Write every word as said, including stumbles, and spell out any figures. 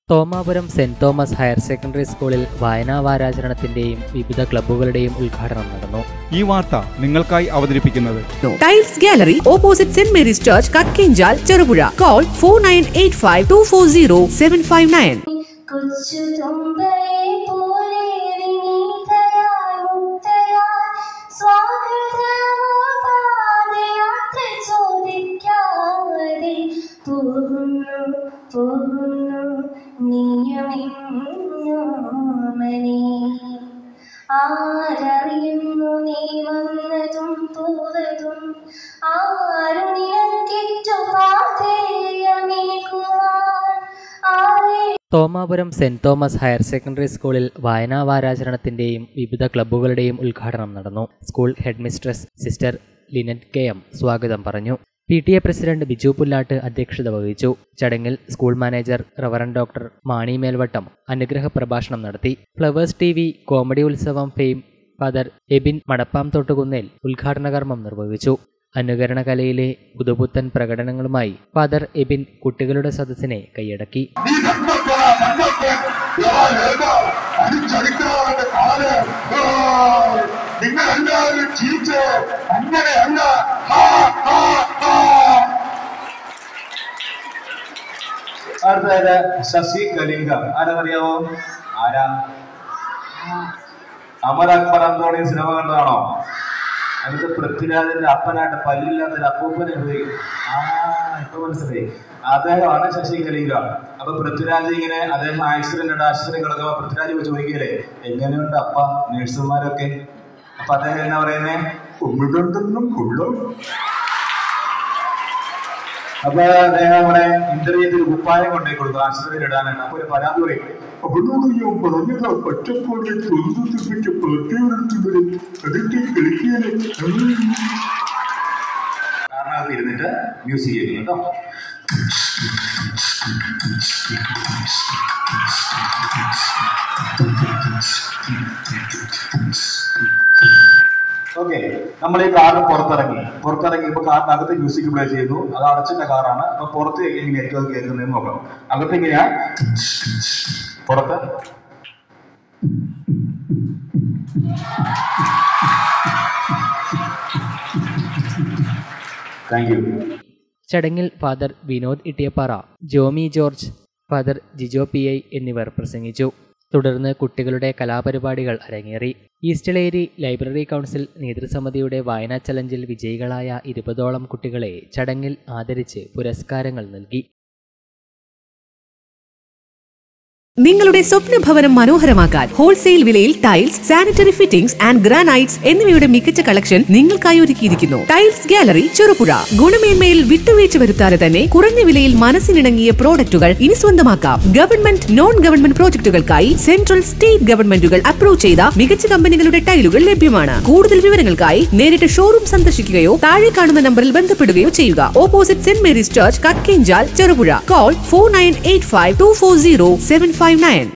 Thomapuram Saint Thomas higher secondary സ്കൂളിൽ വായനാ വാരാചരണത്തിന്റെയും വിവിധ ക്ലബ്ബുകളുടെയും ഉദ്ഘാടനം നടന്നു. ഈ വാർത്ത നിങ്ങൾക്കായി അവതരിപ്പിക്കുന്നത് tiles gallery opposite Saint Mary's church Kakkenchal Cherupuzha. Call four nine eight five two four zero seven five nine. ആരറിയുന്നു നീ വന്നതും പോവതും ആരും നിനക്കിറ്റു പാതേയമേകുവാൻ. Thomapuram Saint Thomas higher secondary സ്കൂളിൽ വായനാ വാരാചരണത്തിന്റെയും വിവിധ ക്ലബ്ബുകളുടെയും ഉദ്ഘാടനം നടന്നു. School head mistress sister Linet K M സ്വാഗതം പറഞ്ഞു. P T A president Biju Pullattu അധ്യക്ഷത വഹിച്ചു. ചടങ്ങിൽ school manager reverend doctor Mani Melvattam അനുഗ്രഹ പ്രഭാഷണം നടത്തി. Flowers T V comedy Utsavam fame father Abin Madappam Thottukunnel ഉദ്ഘാടന കർമ്മം നിർവഹിച്ചു. അനുകരണ കലയിലെ പുതുപുത്തൻ പ്രകടനങ്ങളുമായി ഫാദർ എബിൻ കുട്ടികളുടെ സദസ്സിനെ കൈയടക്കി. അടുത്തത് ശശി കലിംഗ. ആരാന്നറിയാവോ? ആരാ? അമർ അക്ബർ അന്തോണി സിനിമ കണ്ടതാണോ? അടുത്ത പൃഥ്വിരാജിന്റെ അപ്പനായിട്ട് പല്ലില്ലാത്തൊരു അപ്പൂപ്പനെ പോയി. ആ ഇപ്പൊ മനസ്സിലായി, അദ്ദേഹമാണ് ശശി കലിംഗ. അപ്പൊ പൃഥ്വിരാജ് ഇങ്ങനെ അദ്ദേഹം ആക്സിഡന്റ് ആശുപത്രി കിടക്കുമ്പോ പൃഥ്വിരാജ് ചോദിക്കല്ലേ, എങ്ങനെയുണ്ട് അപ്പ നേഴ്സുമാരൊക്കെ? അപ്പൊ അദ്ദേഹം എന്നാ പറയുന്നേ? കൊള്ളുകൊണ്ടെന്നും കൊള്ളും. അപ്പൊ അദ്ദേഹം നമ്മുടെ ഇന്റർവ്യൂത്തിൽ കുപ്പായം കൊണ്ടേ കൊടുക്കും ആശുപത്രിയിൽ ഇടാനാണ്. അപ്പൊ ഒരു പരാതി പറയും, അവനോട് ഞാൻ പറഞ്ഞതാ പച്ചപ്പോടെ തൊഴിൽപ്പിച്ച പാർട്ടിയോടെ അതിന്റെ കളിക്കാന്. കാരണത്ത് ഇരുന്നിട്ട് മ്യൂസിക് ചെയ്യുന്നു കേട്ടോ. ഓക്കെ, നമ്മൾ ഈ കാറിന് പുറത്തിറങ്ങി പുറത്തിറങ്ങി ഇപ്പൊ കാറിനകത്ത് മ്യൂസിക് പ്ലേ ചെയ്യുന്നു. അത് അടച്ചിട്ട കാറാണ്. അപ്പൊ പുറത്ത് എങ്ങനെയായിരിക്കും അത് കേൾക്കുന്നതെന്ന് നോക്കണം. അകത്ത് എങ്ങനെയാ? പുറത്ത് താങ്ക് യു. ചടങ്ങിൽ father Vinod Ittiyappara, Jomi George, father Jijo P I എന്നിവർ പ്രസംഗിച്ചു. തുടർന്ന് കുട്ടികളുടെ കലാപരിപാടികൾ അരങ്ങേറി. ഈസ്റ്റ്ലേരി ലൈബ്രറി കൗൺസിൽ നേതൃസമിതിയുടെ വായനാ ചലഞ്ചിൽ വിജയികളായ ഇരുപതോളം കുട്ടികളെ ചടങ്ങിൽ ആദരിച്ച് പുരസ്കാരങ്ങൾ നൽകി. നിങ്ങളുടെ സ്വപ്ന ഭവനം മനോഹരമാക്കാൻ ഹോൾസെയിൽ വിലയിൽ tiles, sanitary fittings and granites എന്നിവയുടെ മികച്ച കളക്ഷൻ നിങ്ങൾക്കായി ഒരുക്കിയിരിക്കുന്നു. Tiles gallery Cherupuzha. ഗുണമേന്മയിൽ വിട്ടുവീഴ്ച വരുത്താതെ തന്നെ കുറഞ്ഞ വിലയിൽ മനസ്സിനിണങ്ങിയ പ്രോഡക്റ്റുകൾ ഇനി സ്വന്തമാക്കാം. ഗവൺമെന്റ്, നോൺ ഗവൺമെന്റ് പ്രോജക്ടുകൾക്കായി സെൻട്രൽ, സ്റ്റേറ്റ് ഗവൺമെന്റുകൾ അപ്രൂവ് ചെയ്ത മികച്ച കമ്പനികളുടെ ടൈലുകൾ ലഭ്യമാണ്. കൂടുതൽ വിവരങ്ങൾക്കായി നേരിട്ട് ഷോറൂം സന്ദർശിക്കുകയോ താഴെ കാണുന്ന നമ്പറിൽ ബന്ധപ്പെടുകയോ ചെയ്യുക. Opposite Saint Mary's church Kakkenchal Cherupuzha. Call four nine eight five two four zero seven five nine.